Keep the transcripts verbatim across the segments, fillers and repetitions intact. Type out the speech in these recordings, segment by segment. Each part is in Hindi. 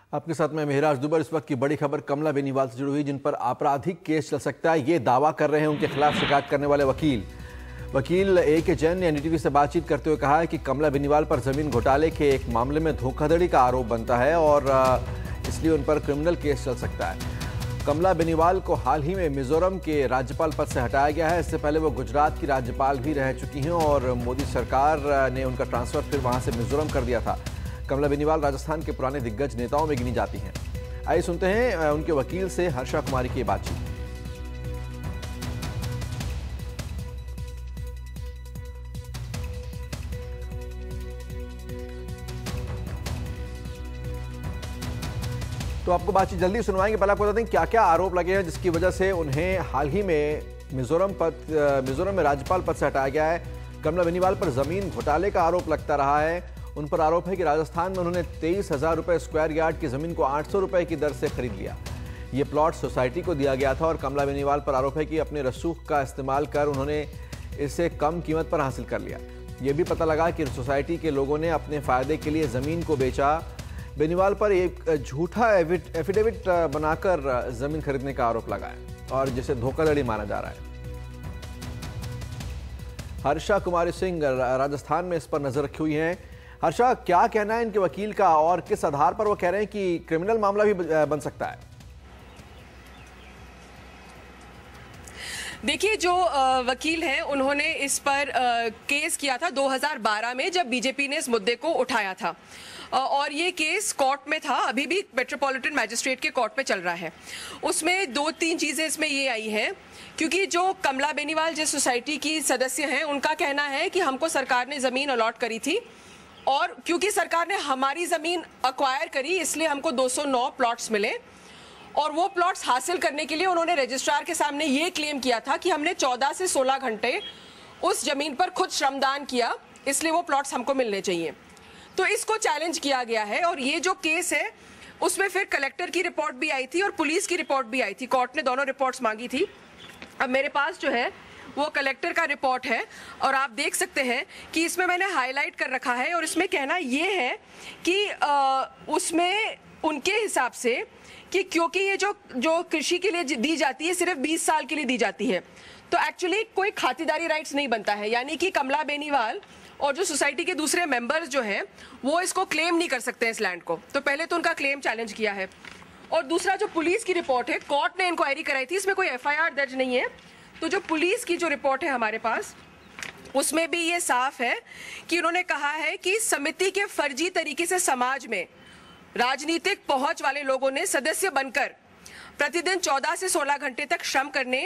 आपके साथ मैं मेहराज दुबर। इस वक्त की बड़ी खबर कमला बेनीवाल से जुड़ी हुई, जिन पर आपराधिक केस चल सकता है, ये दावा कर रहे हैं उनके खिलाफ शिकायत करने वाले वकील। वकील ए के जैन ने एनडीटीवी से बातचीत करते हुए कहा है कि कमला बेनीवाल पर जमीन घोटाले के एक मामले में धोखाधड़ी का आरोप बनता है और इसलिए उन पर क्रिमिनल केस चल सकता है। कमला बेनीवाल को हाल ही में मिजोरम के राज्यपाल पद से हटाया गया है। इससे पहले वो गुजरात की राज्यपाल भी रह चुकी हैं और मोदी सरकार ने उनका ट्रांसफर फिर वहां से मिजोरम कर दिया था। कमला बेनीवाल राजस्थान के पुराने दिग्गज नेताओं में गिनी जाती हैं। आइए सुनते हैं उनके वकील से हर्षा कुमारी की बातचीत। तो आपको बातचीत जल्दी सुनवाएंगे। पहले आपको बता दें क्या क्या आरोप लगे हैं जिसकी वजह से उन्हें हाल ही में मिजोरम पद मिजोरम में राज्यपाल पद से हटाया गया है। कमला बेनीवाल पर जमीन घोटाले का आरोप लगता रहा है। उन पर आरोप है कि राजस्थान में उन्होंने तेईस हजार रुपए स्क्वायर यार्ड की जमीन को आठ सौ रुपए की दर से खरीद लिया। ये प्लॉट सोसाइटी को दिया गया था और कमला बेनीवाल पर आरोप है कि अपने रसूख का इस्तेमाल कर उन्होंने इसे कम कीमत पर हासिल कर लिया। ये भी पता लगा कि सोसाइटी के लोगों ने अपने फायदे के लिए जमीन को बेचा। बेनीवाल पर एक झूठा एफिडेविट बनाकर जमीन खरीदने का आरोप लगा है और जिसे धोखाधड़ी माना जा रहा है। हर्षा कुमारी सिंह राजस्थान में इस पर नजर रखी हुई हैं। हर्षा, क्या कहना है इनके वकील का और किस आधार पर वो कह रहे हैं कि क्रिमिनल मामला भी बन सकता है? देखिए, जो वकील हैं उन्होंने इस पर केस किया था दो हज़ार बारह में, जब बीजेपी ने इस मुद्दे को उठाया था और ये केस कोर्ट में था, अभी भी मेट्रोपॉलिटन मैजिस्ट्रेट के कोर्ट में चल रहा है। उसमें दो तीन चीज़ें इसमें ये आई हैं, क्योंकि जो कमला बेनीवाल जिस सोसाइटी की सदस्य हैं, उनका कहना है कि हमको सरकार ने ज़मीन अलॉट करी थी और क्योंकि सरकार ने हमारी ज़मीन अक्वायर करी इसलिए हमको दो सौ नौ प्लॉट्स मिले और वो प्लॉट्स हासिल करने के लिए उन्होंने रजिस्ट्रार के सामने ये क्लेम किया था कि हमने चौदह से सोलह घंटे उस ज़मीन पर खुद श्रमदान किया, इसलिए वो प्लॉट्स हमको मिलने चाहिए। तो इसको चैलेंज किया गया है और ये जो केस है उसमें फिर कलेक्टर की रिपोर्ट भी आई थी और पुलिस की रिपोर्ट भी आई थी। कोर्ट ने दोनों रिपोर्ट्स मांगी थी। अब मेरे पास जो है वो कलेक्टर का रिपोर्ट है और आप देख सकते हैं कि इसमें मैंने हाईलाइट कर रखा है और इसमें कहना ये है कि आ, उसमें उनके हिसाब से कि क्योंकि ये जो जो कृषि के लिए दी जाती है सिर्फ बीस साल के लिए दी जाती है, तो एक्चुअली कोई खातिरदारी राइट्स नहीं बनता है। यानी कि कमला बेनीवाल और जो सोसाइटी के दूसरे मेंबर्स जो हैं वो इसको क्लेम नहीं कर सकते इस लैंड को। तो पहले तो उनका क्लेम चैलेंज किया है और दूसरा जो पुलिस की रिपोर्ट है, कोर्ट ने इंक्वायरी कराई थी, इसमें कोई एफ आई आर दर्ज नहीं है। तो जो पुलिस की जो रिपोर्ट है हमारे पास, उसमें भी ये साफ है कि उन्होंने कहा है कि समिति के फर्जी तरीके से समाज में राजनीतिक पहुंच वाले लोगों ने सदस्य बनकर प्रतिदिन चौदह से सोलह घंटे तक श्रम करने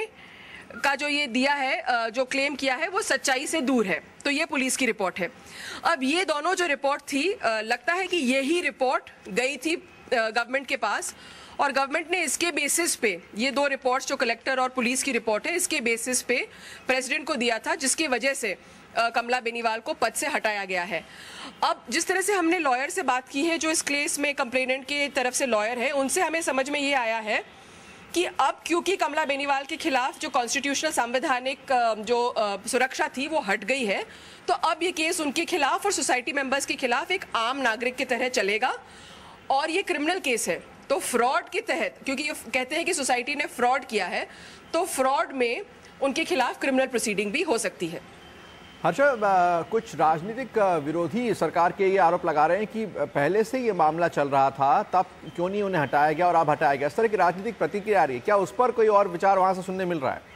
का जो ये दिया है, जो क्लेम किया है, वो सच्चाई से दूर है। तो ये पुलिस की रिपोर्ट है। अब ये दोनों जो रिपोर्ट थी, लगता है कि यही रिपोर्ट गई थी गवर्नमेंट के पास और गवर्नमेंट ने इसके बेसिस पे, ये दो रिपोर्ट्स जो कलेक्टर और पुलिस की रिपोर्ट है, इसके बेसिस पे प्रेसिडेंट को दिया था, जिसकी वजह से कमला बेनीवाल को पद से हटाया गया है। अब जिस तरह से हमने लॉयर से बात की है, जो इस केस में कंप्लेनेंट के तरफ से लॉयर है, उनसे हमें समझ में ये आया है कि अब क्योंकि कमला बेनीवाल के खिलाफ जो कॉन्स्टिट्यूशनल संवैधानिक जो सुरक्षा थी वो हट गई है, तो अब ये केस उनके खिलाफ और सोसाइटी मेंबर्स के खिलाफ एक आम नागरिक की तरह चलेगा और ये क्रिमिनल केस है। तो फ्रॉड के तहत, क्योंकि ये कहते हैं कि सोसाइटी ने फ्रॉड किया है, तो फ्रॉड में उनके खिलाफ क्रिमिनल प्रोसीडिंग भी हो सकती है। हर्षा, कुछ राजनीतिक विरोधी सरकार के ये आरोप लगा रहे हैं कि पहले से ये मामला चल रहा था, तब क्यों नहीं उन्हें हटाया गया और अब हटाया गया। इस तरह की राजनीतिक प्रतिक्रिया आ रही है, क्या उस पर कोई और विचार वहां से सुनने मिल रहा है?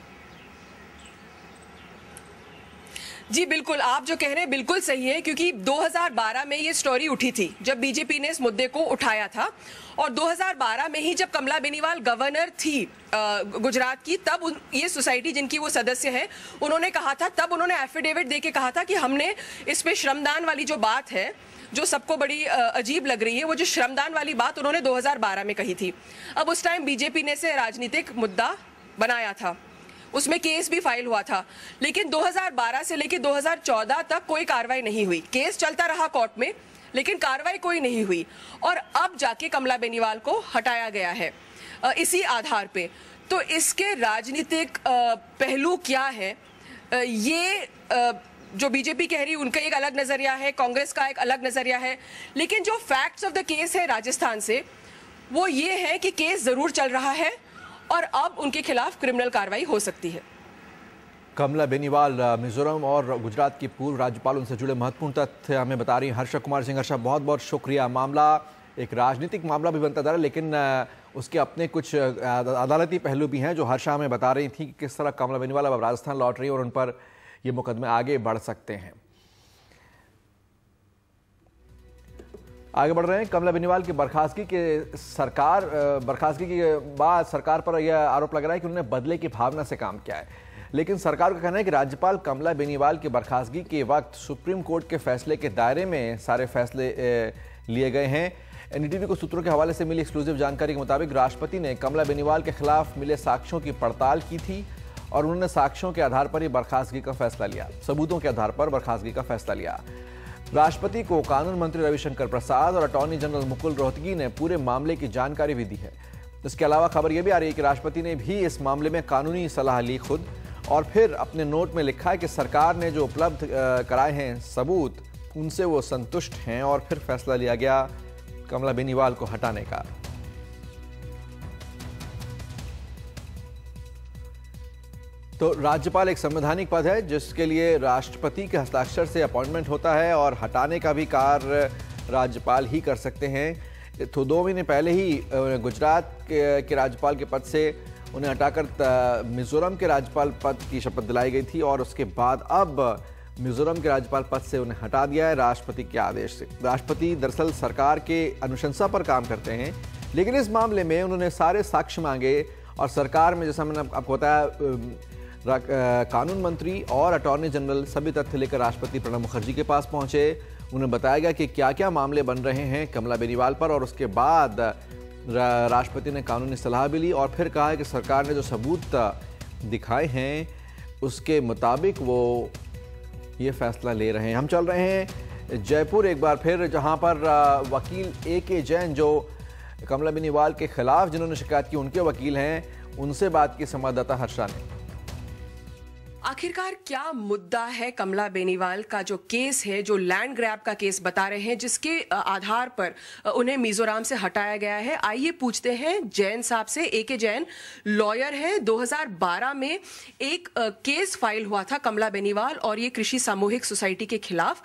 जी बिल्कुल, आप जो कह रहे हैं बिल्कुल सही है, क्योंकि दो हज़ार बारह में ये स्टोरी उठी थी जब बीजेपी ने इस मुद्दे को उठाया था और दो हज़ार बारह में ही जब कमला बेनीवाल गवर्नर थी गुजरात की, तब ये सोसाइटी जिनकी वो सदस्य है, उन्होंने कहा था, तब उन्होंने एफिडेविट देके कहा था कि हमने इस पे श्रमदान वाली जो बात है, जो सबको बड़ी अजीब लग रही है, वो जो श्रमदान वाली बात उन्होंने दो हज़ार बारह में कही थी। अब उस टाइम बीजेपी ने इसे राजनीतिक मुद्दा बनाया था, उसमें केस भी फाइल हुआ था, लेकिन दो हज़ार बारह से लेकर दो हज़ार चौदह तक कोई कार्रवाई नहीं हुई। केस चलता रहा कोर्ट में, लेकिन कार्रवाई कोई नहीं हुई और अब जाके कमला बेनीवाल को हटाया गया है इसी आधार पे। तो इसके राजनीतिक पहलू क्या है, ये जो बीजेपी कह रही है उनका एक अलग नजरिया है, कांग्रेस का एक अलग नजरिया है, लेकिन जो फैक्ट्स ऑफ द केस है राजस्थान से वो ये है कि केस जरूर चल रहा है और अब उनके खिलाफ क्रिमिनल कार्रवाई हो सकती है। कमला बेनीवाल मिजोरम और गुजरात की पूर्व राज्यपाल, उनसे जुड़े महत्वपूर्ण तथ्य हमें बता रही हैं हर्षा कुमार सिंह। हर्षा, बहुत बहुत शुक्रिया। मामला एक राजनीतिक मामला भी बनता जा रहा है, लेकिन उसके अपने कुछ अदालती पहलू भी हैं जो हर्षा हमें बता रही थी कि किस तरह कमला बेनीवाल अब राजस्थान लौट रही है और उन पर ये मुकदमे आगे बढ़ सकते हैं। आगे बढ़ रहे हैं। कमला बेनीवाल की बर्खास्तगी के सरकार बर्खास्तगी के बाद सरकार पर यह आरोप लग रहा है कि उन्होंने बदले की भावना से काम किया है, लेकिन सरकार का कहना है कि राज्यपाल कमला बेनीवाल की बर्खास्तगी के वक्त सुप्रीम कोर्ट के फैसले के दायरे में सारे फैसले लिए गए हैं। एनडीटीवी को सूत्रों के हवाले से मिली एक्सक्लूसिव जानकारी के मुताबिक राष्ट्रपति ने कमला बेनीवाल के खिलाफ मिले साक्ष्यों की पड़ताल की थी और उन्होंने साक्ष्यों के आधार पर ही बर्खास्तगी का फैसला लिया सबूतों के आधार पर बर्खास्तगी का फैसला लिया। राष्ट्रपति को कानून मंत्री रविशंकर प्रसाद और अटॉर्नी जनरल मुकुल रोहतगी ने पूरे मामले की जानकारी भी दी है। इसके अलावा खबर यह भी आ रही है कि राष्ट्रपति ने भी इस मामले में कानूनी सलाह ली खुद और फिर अपने नोट में लिखा है कि सरकार ने जो उपलब्ध कराए हैं सबूत उनसे वो संतुष्ट हैं और फिर फैसला लिया गया कमला बेनीवाल को हटाने का। तो राज्यपाल एक संवैधानिक पद है जिसके लिए राष्ट्रपति के हस्ताक्षर से अपॉइंटमेंट होता है और हटाने का भी कार्य राज्यपाल ही कर सकते हैं। तो दो महीने पहले ही गुजरात के, के राज्यपाल के पद से उन्हें हटाकर मिजोरम के राज्यपाल पद की शपथ दिलाई गई थी और उसके बाद अब मिजोरम के राज्यपाल पद से उन्हें हटा दिया है राष्ट्रपति के आदेश से। राष्ट्रपति दरअसल सरकार के अनुशंसा पर काम करते हैं, लेकिन इस मामले में उन्होंने सारे साक्ष्य मांगे और सरकार में, जैसा मैंने आपको बताया, कानून मंत्री और अटॉर्नी जनरल सभी तथ्य लेकर राष्ट्रपति प्रणब मुखर्जी के पास पहुंचे। उन्हें बताया गया कि क्या क्या मामले बन रहे हैं कमला बेनीवाल पर और उसके बाद राष्ट्रपति ने कानूनी सलाह भी ली और फिर कहा है कि सरकार ने जो सबूत दिखाए हैं उसके मुताबिक वो ये फैसला ले रहे हैं। हम चल रहे हैं जयपुर एक बार फिर, जहां पर वकील ए के जैन जो कमला बेनीवाल के खिलाफ जिन्होंने शिकायत की उनके वकील हैं, उनसे बात की संवाददाता हर्षा ने। आखिरकार क्या मुद्दा है कमला बेनीवाल का जो केस है, जो लैंड ग्रैब का केस बता रहे हैं, जिसके आधार पर उन्हें मिजोरम से हटाया गया है। आइए पूछते हैं जैन साहब से। ए के जैन लॉयर हैं। दो हज़ार बारह में एक केस फाइल हुआ था कमला बेनीवाल और ये कृषि सामूहिक सोसाइटी के खिलाफ।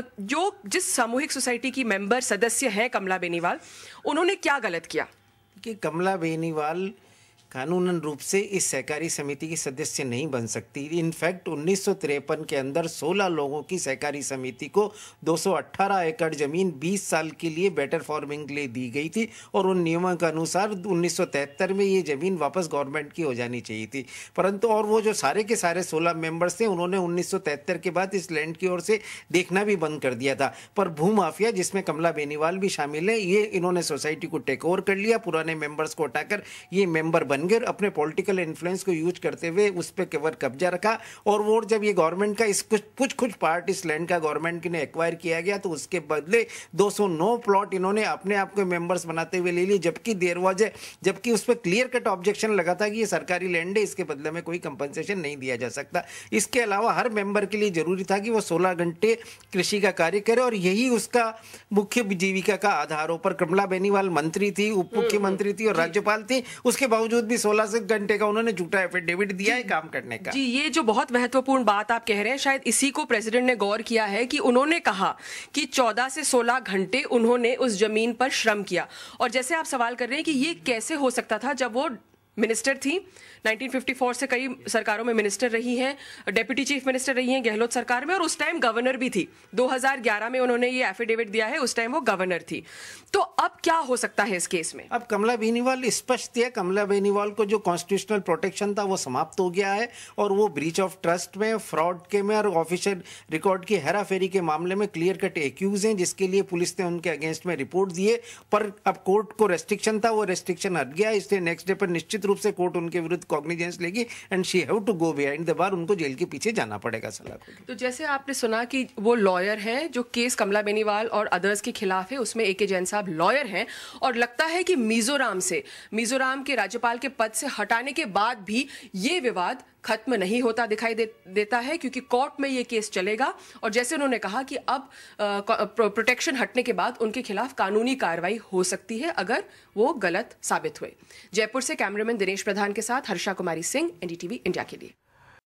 जो जिस सामूहिक सोसाइटी की मेंबर सदस्य हैं कमला बेनीवाल, उन्होंने क्या गलत किया कि कमला बेनीवाल कानूनन रूप से इस सहकारी समिति की सदस्य नहीं बन सकती। इनफैक्ट उन्नीस सौ तिरपन के अंदर सोलह लोगों की सहकारी समिति को दो सौ अठारह एकड़ जमीन बीस साल के लिए बेटर फार्मिंग के लिए दी गई थी और उन नियमों के अनुसार उन्नीस सौ तिहत्तर में ये जमीन वापस गवर्नमेंट की हो जानी चाहिए थी। परंतु और वो जो सारे के सारे सोलह मेंबर्स थे उन्होंने उन्नीस सौ तिहत्तर के बाद इस लैंड की ओर से देखना भी बंद कर दिया था। पर भूमाफिया, जिसमें कमला बेनीवाल भी शामिल है, ये इन्होंने सोसाइटी को टेक ओवर कर लिया। पुराने मेंबर्स को हटाकर ये मेंबर बन गए, अपने पॉलिटिकल इन्फ्लुएंस को यूज करते हुए उस पर केवल कब्जा रखा। और वो जब ये गवर्नमेंट का इस कुछ कुछ कुछ पार्ट इस लैंड का गवर्नमेंट ने एक्वायर किया गया तो उसके बदले दो सौ नौ प्लॉट इन्होंने अपने आप को मेंबर्स बनाते हुए ले लिए, जबकि देर वजह जबकि उस पर क्लियर कट ऑब्जेक्शन लगा था कि ये सरकारी लैंड है, इसके बदले में कोई कंपनसेशन नहीं दिया जा सकता। इसके अलावा हर मेंबर के लिए जरूरी था कि वो सोलह घंटे कृषि का कार्य करे और यही उसका मुख्य जीविका का आधार हो। पर कमला बेनीवाल मंत्री थी, उप मुख्यमंत्री थी और राज्यपाल थी, उसके बावजूद भी सोलह घंटे का उन्होंने झूठा एफिडेविट दिया है काम करने का। जी, ये जो बहुत महत्वपूर्ण बात आप कह रहे हैं, शायद इसी को प्रेसिडेंट ने गौर किया है कि उन्होंने कहा कि चौदह से सोलह घंटे उन्होंने उस जमीन पर श्रम किया। और जैसे आप सवाल कर रहे हैं कि ये कैसे हो सकता था जब वो मिनिस्टर थी, उन्नीस सौ चौवन से कई सरकारों में मिनिस्टर रही हैं, डेप्यूटी चीफ मिनिस्टर रही हैं गहलोत सरकार में, और उस टाइम गवर्नर भी थी। दो हज़ार ग्यारह में उन्होंने ये एफिडेविट दिया है, उस टाइम वो गवर्नर थी। तो अब क्या हो सकता है इस केस में? अब कमला बेनीवाल स्पष्ट है, कमला बेनीवाल को जो कॉन्स्टिट्यूशनल प्रोटेक्शन था वो समाप्त हो गया है और वो ब्रीच ऑफ ट्रस्ट में, फ्रॉड के में और ऑफिशियल रिकॉर्ड की हेराफेरी के मामले में क्लियर कट एक्यूज हैं, जिसके लिए पुलिस ने उनके अगेंस्ट में रिपोर्ट दिए। पर अब कोर्ट को रेस्ट्रिक्शन था, वो रेस्ट्रिक्शन हट गया, इसलिए नेक्स्ट डे पर निश्चित रूप से कोर्ट उनके विरुद्ध कॉग्निजेंस लेगी and she have to go behind the bar. उनको जेल के पीछे जाना पड़ेगा सलाह को। तो जैसे आपने सुना कि वो लॉयर हैं, जो केस कमला बेनीवाल और अदर्स के खिलाफ है उसमें ए के जैन साहब लॉयर हैं, और लगता है कि मिजोरम से मिजोरम के राज्यपाल के पद से हटाने के बाद भी ये विवाद खत्म नहीं होता दिखाई दे, देता है, क्योंकि कोर्ट में ये केस चलेगा और जैसे उन्होंने कहा कि अब प्रोटेक्शन हटने के बाद उनके खिलाफ कानूनी कार्रवाई हो सकती है अगर वो गलत साबित हुए। जयपुर से कैमरामैन दिनेश प्रधान के साथ हर्षा कुमारी सिंह, एनडीटीवी इंडिया के लिए।